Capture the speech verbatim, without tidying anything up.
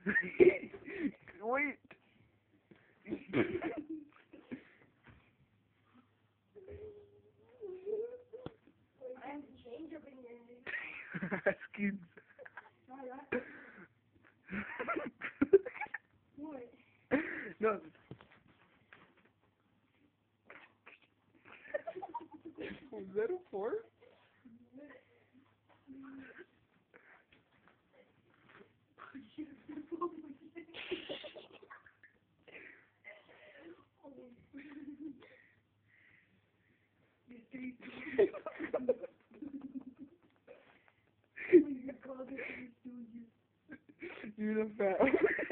Wait. I have to change up in your Skins. Alright. What? No. Was that a four? You're the fat.